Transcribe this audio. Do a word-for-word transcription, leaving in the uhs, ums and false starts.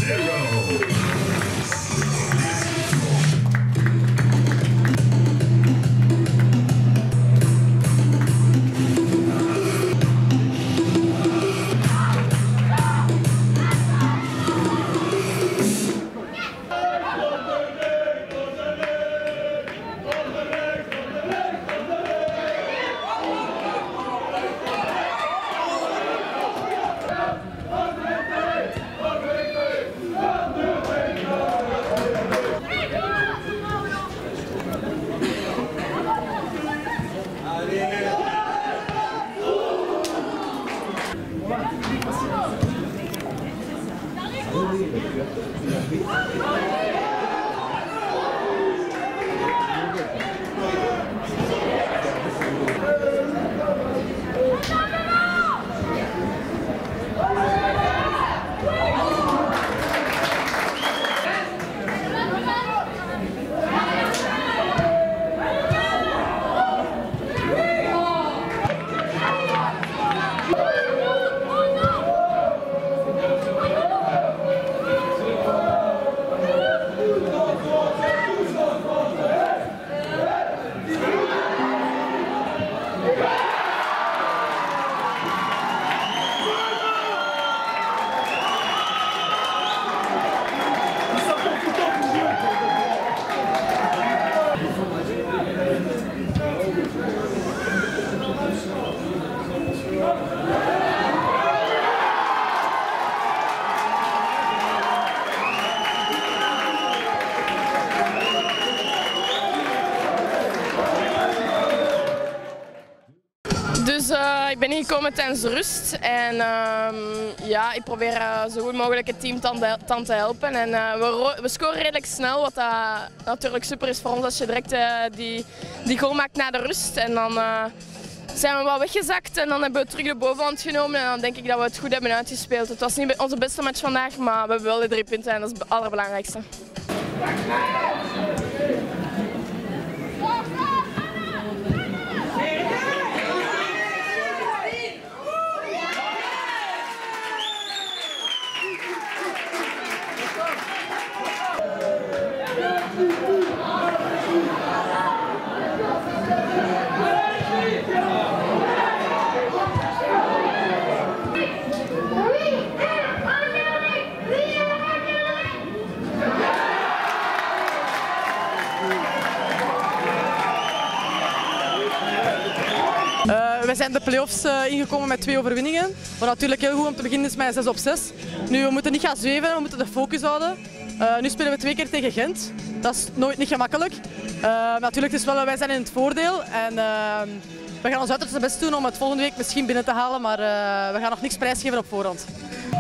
Dus uh, ik ben hier gekomen tijdens de rust en uh, ja, ik probeer uh, zo goed mogelijk het team te, te helpen. En uh, we, we scoren redelijk snel, wat uh, natuurlijk super is voor ons als je direct uh, die, die goal maakt na de rust. En dan uh, zijn we wat weggezakt en dan hebben we terug de bovenhand genomen en dan denk ik dat we het goed hebben uitgespeeld. Het was niet onze beste match vandaag, maar we hebben wel de drie punten en dat is het allerbelangrijkste. Uh, wij zijn de play-offs uh, ingekomen met twee overwinningen, wat natuurlijk heel goed om te beginnen is met zes op zes. Nu, we moeten niet gaan zweven, we moeten de focus houden. Uh, nu spelen we twee keer tegen Gent, dat is nooit niet gemakkelijk. Uh, maar natuurlijk, is wel, wij zijn in het voordeel en uh, we gaan ons uiterste best doen om het volgende week misschien binnen te halen, maar uh, we gaan nog niks prijsgeven op voorhand.